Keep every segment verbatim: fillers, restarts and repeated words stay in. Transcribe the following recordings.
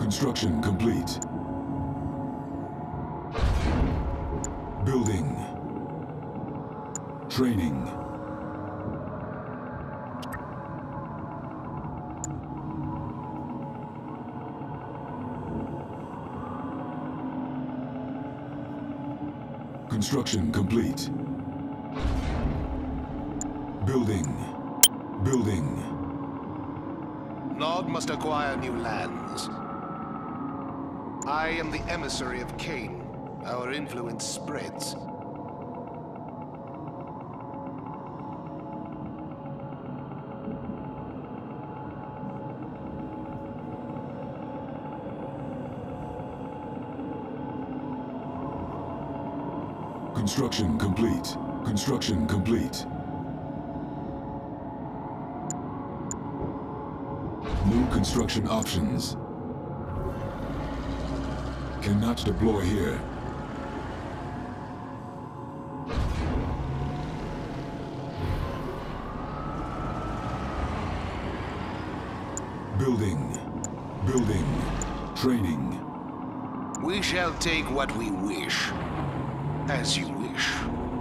Construction complete. Building. Training. Construction complete. Building. Building. Nod must acquire new lands. I am the emissary of Cain. Our influence spreads. Construction complete. Construction complete. New construction options. Cannot deploy here. Building. Building. Training. We shall take what we wish. As you wish.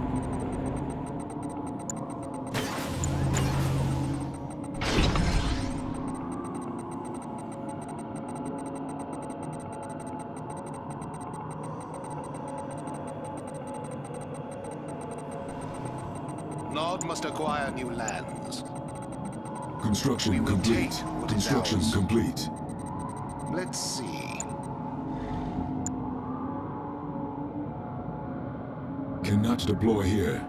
Nod must acquire new lands. Construction complete. Construction complete. Let's see. Cannot deploy here.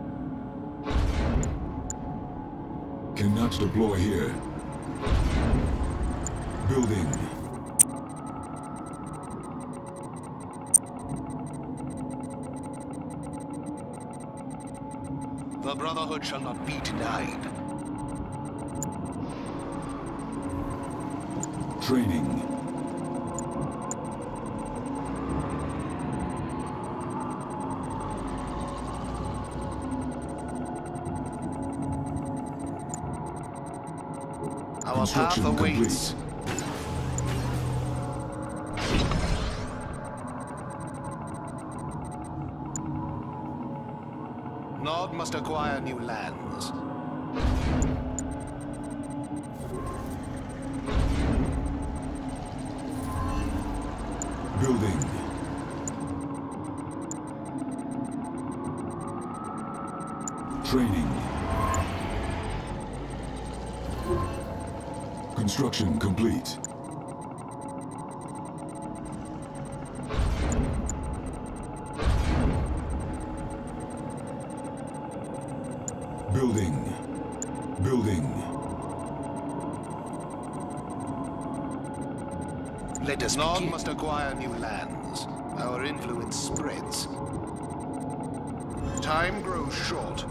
Cannot deploy here. Building. The Brotherhood shall not be denied. Training. Our path awaits. Nod must acquire new lands. Building. Training. Construction complete. Building. Building. Let us Nod must acquire new lands. Our influence spreads. Time grows short.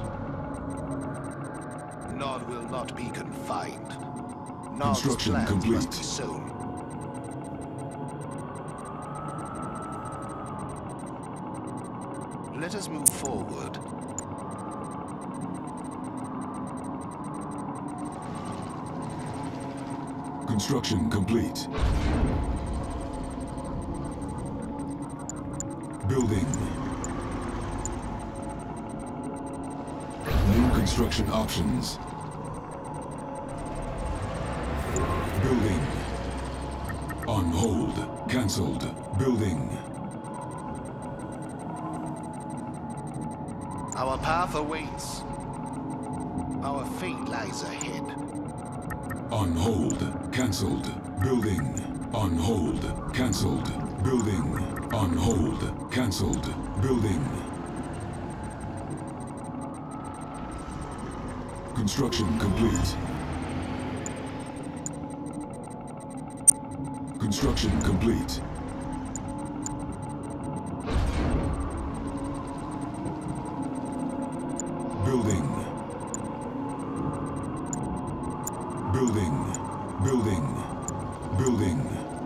Nod will not be confined. Nod's Construction plans complete. must be sown. Let us move forward. Construction complete. Building. New construction options. Building. On hold. Cancelled. Building. Our path awaits. Our fate lies ahead. On hold. Cancelled. Building. On hold. Cancelled. Building. On hold. Cancelled. Building. Construction complete. Construction complete. Building. Building. Building. Building.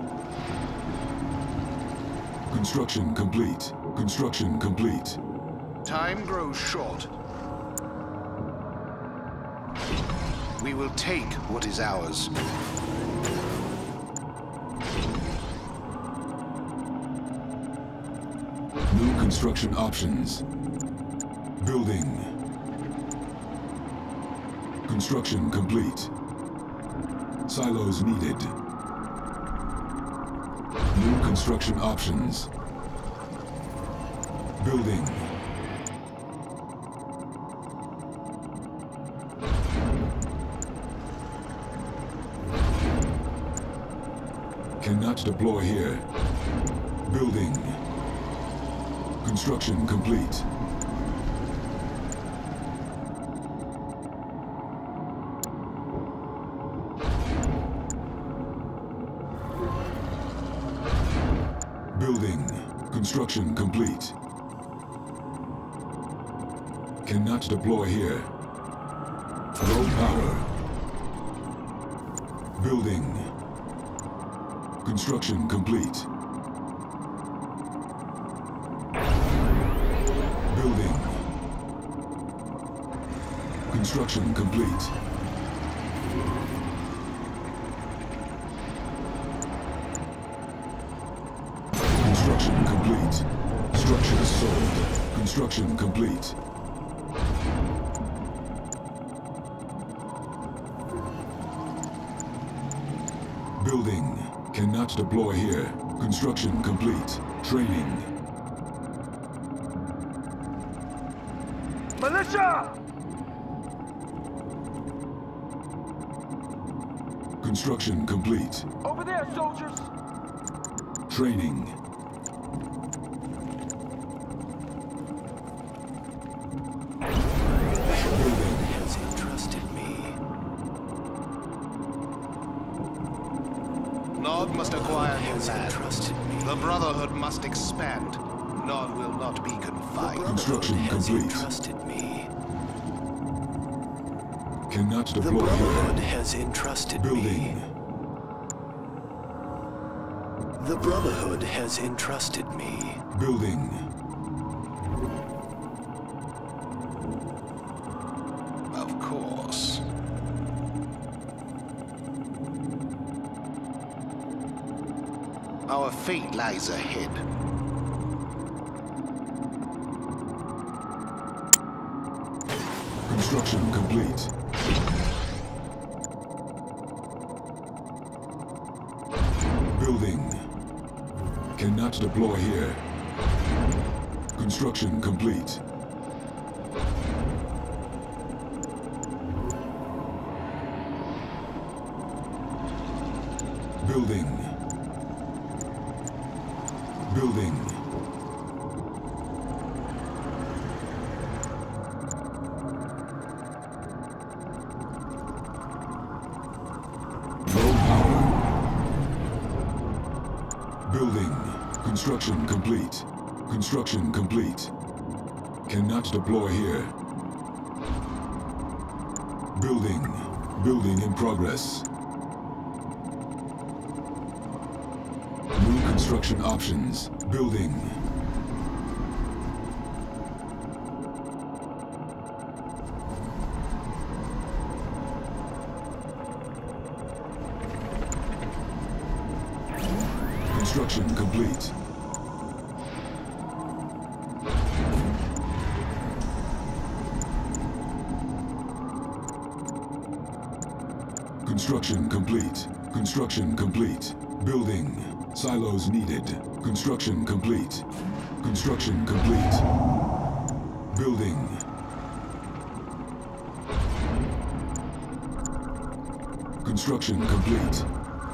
Construction complete. Construction complete. Time grows short. We will take what is ours. construction options. Building. Construction complete. Silos needed. New construction options. Building. Cannot deploy here. Building. Construction complete. Building. Construction complete. Cannot deploy here. Low power. Building. Construction complete. Building. Construction complete. Construction complete. Structure sold. Construction complete. Building. Cannot deploy here. Construction complete. Training. Militia! Construction complete. Over there, soldiers! Training. Building. Has entrusted me. Nod must acquire new Has land. entrusted me. The Brotherhood must expand. Nod will not be confined. Construction Has complete. entrusted me. Cannot The deploy Brotherhood here. has entrusted Building. me. The Brotherhood has entrusted me. Building. Of course. Our fate lies ahead. Construction complete. Building. Cannot deploy here. Construction complete. Building. Building. Low power. Building. Construction complete. Construction complete. Cannot deploy here. Building. Building in progress. New construction options. Building. Construction complete. Construction complete. Construction complete. Building. Silos needed. Construction complete. Construction complete. Building. Construction complete.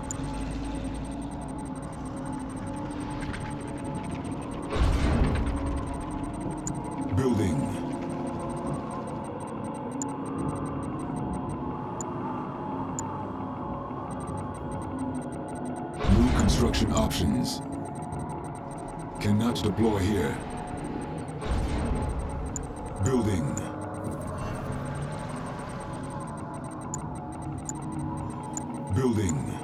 Building. New construction options. Cannot deploy here. Building. Building.